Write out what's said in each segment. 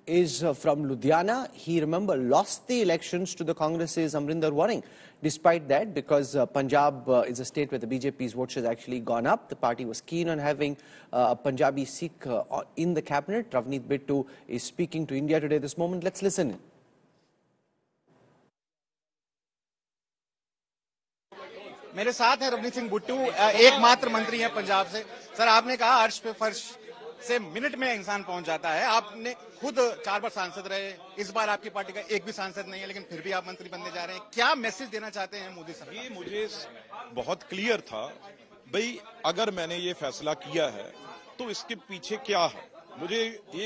is from Ludhiana. He, remember, lost the elections to the Congress's Amrinder Waring. Despite that, because Punjab is a state where the BJP's vote has actually gone up, the party was keen on having a Punjabi Sikh in the cabinet. Ravneet Bittu is speaking to India Today this moment. Let's listen in. मेरे साथ है रवनीत सिंह बिट्टू, एकमात्र मंत्री हैं पंजाब से। Sir, आपने कहा अर्श पे फर्श से मिनट में इंसान पहुंच जाता है। आपने खुद 4 बार सांसद रहे, इस बार आपकी पार्टी का एक भी सांसद नहीं है, लेकिन फिर भी आप मंत्री बनने जा रहे हैं। क्या मैसेज देना चाहते हैं मोदी साहब? ये मुझे बहुत क्लियर था भाई, अगर मैंने ये फैसला किया है तो इसके पीछे क्या है। मुझे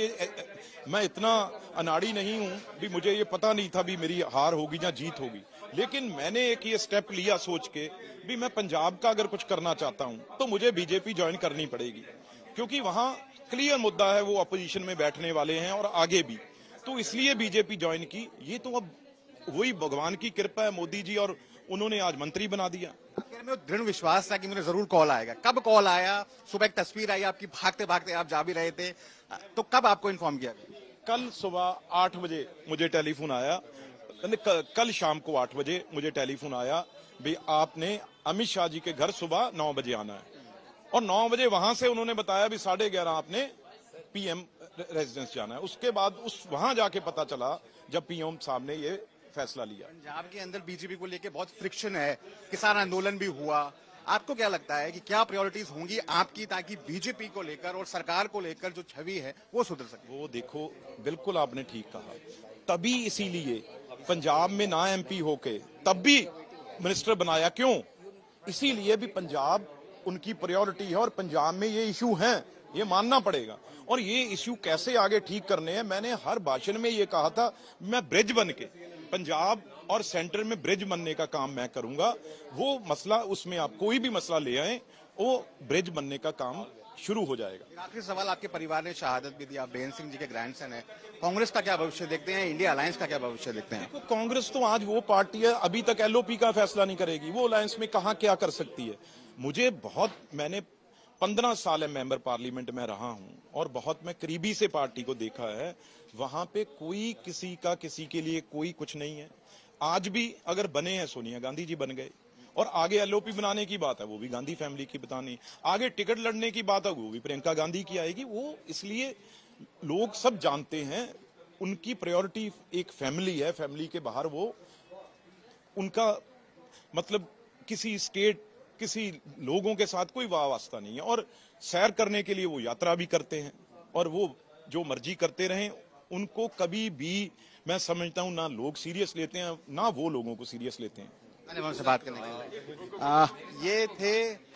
मैं इतना अनाड़ी नहीं हूं भी, मुझे ये पता नहीं था भी मेरी हार होगी या जीत होगी, लेकिन मैंने एक ये स्टेप लिया सोच के भी मैं पंजाब का अगर कुछ करना चाहता हूं तो मुझे बीजेपी ज्वाइन करनी पड़ेगी, क्योंकि वहां क्लियर मुद्दा है, वो अपोजिशन में बैठने वाले हैं और आगे भी, तो इसलिए बीजेपी ज्वाइन की। ये तो अब वही भगवान की कृपा है, मोदी जी, और उन्होंने आज मंत्री बना दिया। में दृढ़ विश्वास था कि मुझे जरूर कॉल आएगा। कब कॉल आया? सुबह एक तस्वीर आई आपकी, भागते भागते आप जा भी रहे थे, तो कब आपको इन्फॉर्म किया? कल सुबह 8 बजे मुझे टेलीफोन आया, कल शाम को 8 बजे मुझे टेलीफोन आया भी आपने अमित शाह जी के घर सुबह 9 बजे आना है, और 9 बजे वहां से उन्होंने बताया भी 11:30 आपने पीएम रेजिडेंस जाना है। उसके बाद वहां जाके पता चला जब पीएम साहब ने ये फैसला लिया। पंजाब के अंदर बीजेपी को लेकर बहुत फ्रिक्शन है, किसान आंदोलन भी हुआ। आपको क्या लगता है कि क्या प्रायोरिटीज होंगी आपकी, ताकि बीजेपी को लेकर और सरकार को लेकर जो छवि है वो सुधर सके? वो देखो, बिल्कुल आपने ठीक कहा, तभी इसीलिए पंजाब में ना एमपी होके तब भी मिनिस्टर बनाया। क्यों? इसीलिए भी पंजाब उनकी प्रायोरिटी है और पंजाब में ये इशू हैं, ये मानना पड़ेगा। और ये इशू कैसे आगे ठीक करने हैं, मैंने हर भाषण में ये कहा था, मैं ब्रिज बन के पंजाब और सेंटर में ब्रिज बनने का काम मैं करूंगा। वो मसला, उसमें आप कोई भी मसला ले आए, वो ब्रिज बनने का काम शुरू हो जाएगा। आखिरी सवाल, आपके परिवार ने शहादत भी दी, आप बेन सिंह जी के ग्रैंडसन है, कांग्रेस का क्या भविष्य देखते हैं, इंडिया अलायंस का क्या भविष्य देखते हैं? देखो, कांग्रेस तो आज वो पार्टी है, अभी तक एलओपी का फैसला नहीं करेगी, वो अलायंस में कहां क्या कर सकती है। मैंने 15 साल मेंबर पार्लियामेंट में रहा हूं और बहुत मैं करीबी से पार्टी को देखा है। वहां पे कोई किसी के लिए कोई कुछ नहीं है। आज भी अगर बने हैं, सोनिया गांधी जी बन गए, और आगे एलओपी बनाने की बात है वो भी गांधी फैमिली की बतानी, आगे टिकट लड़ने की बात है वो भी प्रियंका गांधी की आएगी। वो इसलिए लोग सब जानते हैं, उनकी प्रायोरिटी एक फैमिली है, फैमिली के बाहर वो उनका मतलब किसी स्टेट, किसी लोगों के साथ कोई वास्ता नहीं है। और सैर करने के लिए वो यात्रा भी करते हैं, और वो जो मर्जी करते रहें, उनको कभी भी मैं समझता हूं ना लोग सीरियस लेते हैं ना वो लोगों को सीरियस लेते हैं। धन्यवाद से बात करने के लिए। ये थे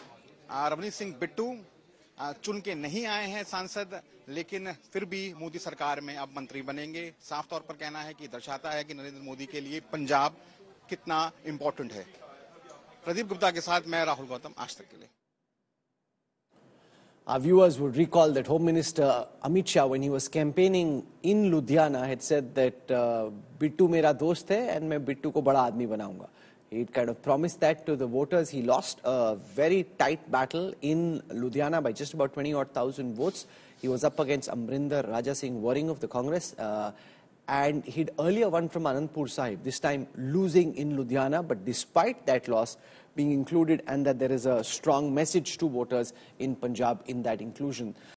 रवनीत सिंह बिट्टू, चुन के नहीं आए हैं सांसद, लेकिन फिर भी मोदी सरकार में अब मंत्री बनेंगे। साफ तौर पर कहना है कि दर्शाता है कि नरेंद्र मोदी के लिए पंजाब कितना इंपॉर्टेंट है। प्रदीप गुप्ता के साथ मैं राहुल गौतम, आज तक के लिए। Our viewers would recall that Home Minister Amit Shah, when he was campaigning in Ludhiana, had said that Bittu mera dost hai and main Bittu ko bada aadmi banaunga. He kind of promised that to the voters. He lost a very tight battle in Ludhiana by just about 20,000 votes. He was up against Amrinder Raja Singh Waring of the Congress. And he'd earlier won from Anandpur Sahib, this time losing in Ludhiana. But despite that loss being included, and that there is a strong message to voters in Punjab in that inclusion.